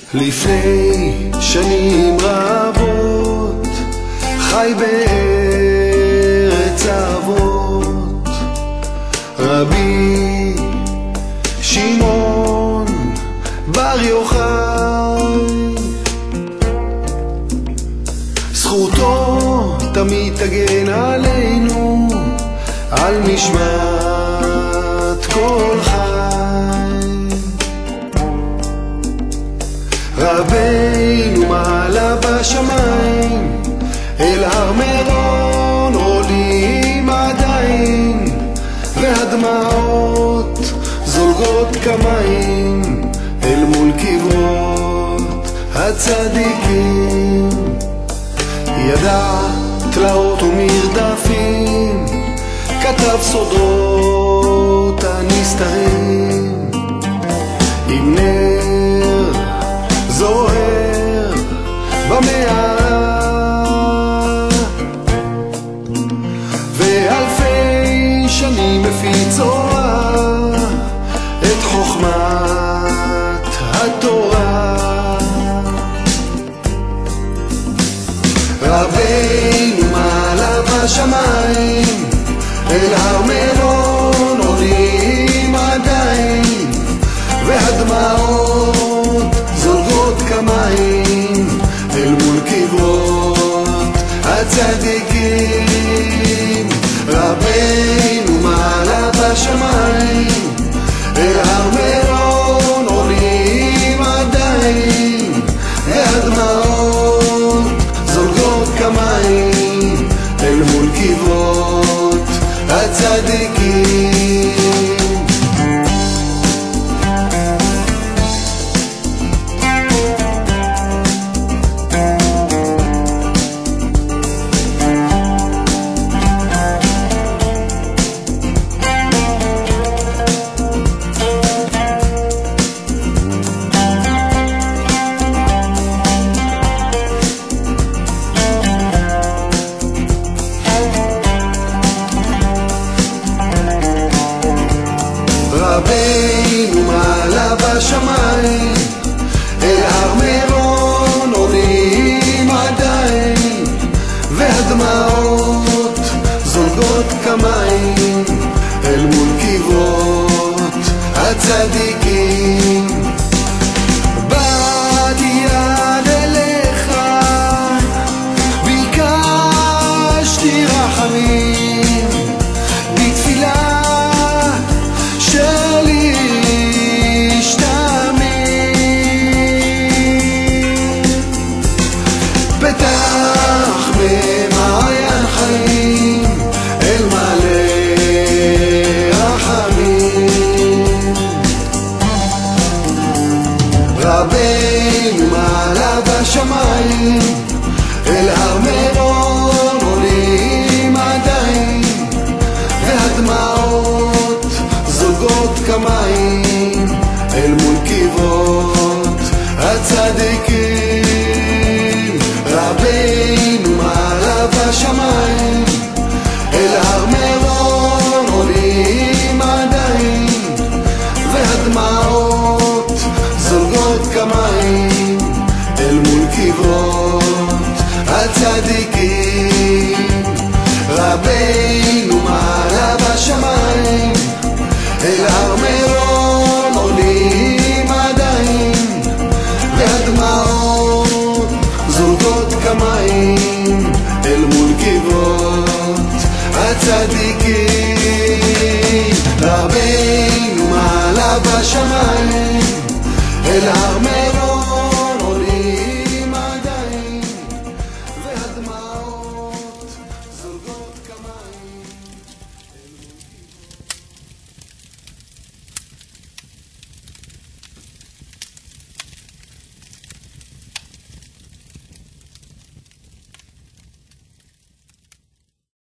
לפני שנים רבות חי בארץ האבות רבי שמעון בר יוחאי. זכותו תמיד תגן עלינו, על משמעת כל חי. רבינו מעלה בשמיים, אל הר מירון עולים עדיין, והדמעות זולגות כמים אל מול קברות הצדיקים. ידע תלאות ומרדפים, כתב סודות הנסתרים, עם נר זוהר במערה, ואלפי שנים מפיץ אורה את חוכמת התורה. רבינו מעלה בשמיים, אל הר מירון עולים עדיין, והדמעות זולגות כמים אל מול קברות הצדיקים. רבינו מעלה בשמיים, אל הר מירון עולים עדיין, והדמעות זולגות כמים אל מול קברות הצדיקים. רבינו מעלה בשמיים, אל הר מירון עולים עדיין, והדמעות זולגות כמים אל מול קברות הצדיקים. באתי יד אליך, ביקשתי רחמים, בתפילה שלי השתמם, פתח במעיין חיים אל מלא רחמים. רבינו מעלה בשמיים, אל הר מירון עולים עדיין, והדמעות זולגות כמים אל מול קברות הצדיקים. רבינו מעלה בשמיים, אל הר מירון עולים עדיין, והדמעות זולגות כמים אל מול קברות הצדיקים. רבינו מעלה בשמיים, אל הר מירון עולים עדיין, והדמעות זולגות כמים אל מול קברות הצדיקים. רבינו מעלה בשמיים, אל הר